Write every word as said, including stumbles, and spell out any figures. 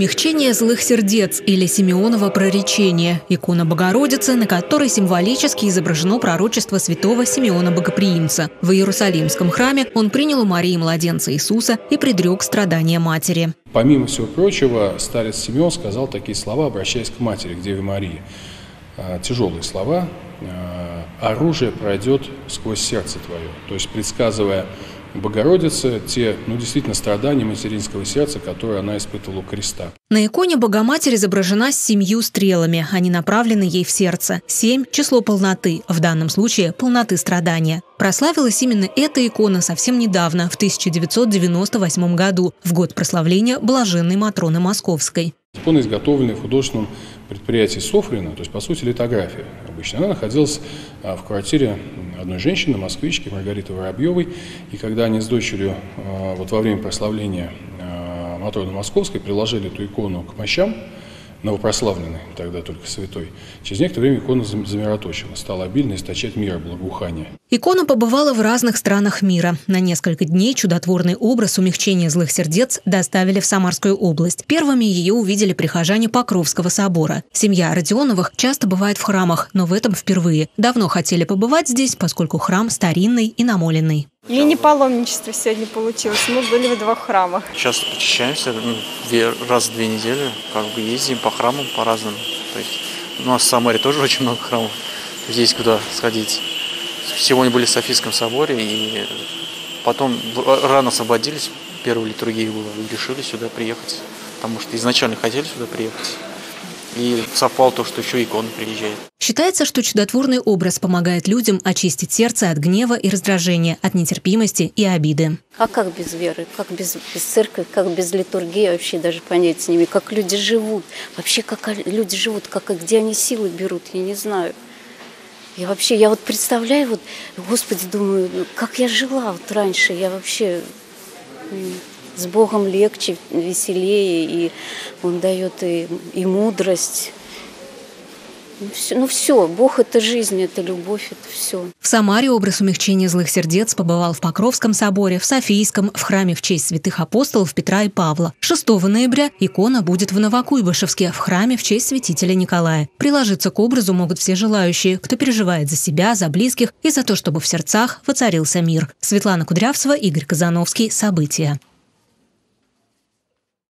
Умягчение злых сердец или Симеоново проречение – икона Богородицы, на которой символически изображено пророчество святого Симеона Богоприимца. В Иерусалимском храме он принял у Марии младенца Иисуса и предрек страдания матери. Помимо всего прочего, старец Симеон сказал такие слова, обращаясь к матери, к Деве Марии. Тяжелые слова. «Оружие пройдет сквозь сердце твое». То есть предсказывая Богородице те, ну, действительно, страдания материнского сердца, которые она испытывала у креста. На иконе Богоматерь изображена с семью стрелами. Они направлены ей в сердце. Семь – число полноты, в данном случае полноты страдания. Прославилась именно эта икона совсем недавно, в тысяча девятьсот девяносто восьмом году, в год прославления блаженной Матроны Московской. Икона, изготовленная в художественном предприятии Софрина, то есть, по сути, литография обычно. Она находилась в квартире одной женщины, москвички Маргариты Воробьевой. И когда они с дочерью вот во время прославления Матроны Московской приложили эту икону к мощам, новопрославленной, тогда только святой, через некоторое время икона замироточила, стала обильно источать мира благоухания. Икона побывала в разных странах мира. На несколько дней чудотворный образ умягчения злых сердец доставили в Самарскую область. Первыми ее увидели прихожане Покровского собора. Семья Родионовых часто бывает в храмах, но в этом впервые. Давно хотели побывать здесь, поскольку храм старинный и намоленный. Мини-паломничество сегодня получилось. Мы были в двух храмах. Часто посещаемся, ну, раз в две недели, как бы ездим по храмам, по разным. То есть у нас в Самаре тоже очень много храмов. Здесь куда сходить. Сегодня были в Софийском соборе, и потом рано освободились, первая литургия была, и решили сюда приехать. Потому что изначально хотели сюда приехать. И совпало то, что еще икона приезжает. Считается, что чудотворный образ помогает людям очистить сердце от гнева и раздражения, от нетерпимости и обиды. А как без веры, как без, без церкви, как без литургии, вообще даже понять не имею, как люди живут, вообще как люди живут, как, где они силы берут, я не знаю. Я вообще, я вот представляю, вот, Господи, думаю, как я жила вот раньше, я вообще... С Богом легче, веселее, и Он дает и, и мудрость. Ну все, ну все, Бог – это жизнь, это любовь, это все. В Самаре образ умягчения злых сердец побывал в Покровском соборе, в Софийском, в храме в честь святых апостолов Петра и Павла. шестого ноября икона будет в Новокуйбышевске, в храме в честь святителя Николая. Приложиться к образу могут все желающие, кто переживает за себя, за близких и за то, чтобы в сердцах воцарился мир. Светлана Кудрявцева, Игорь Казановский. События.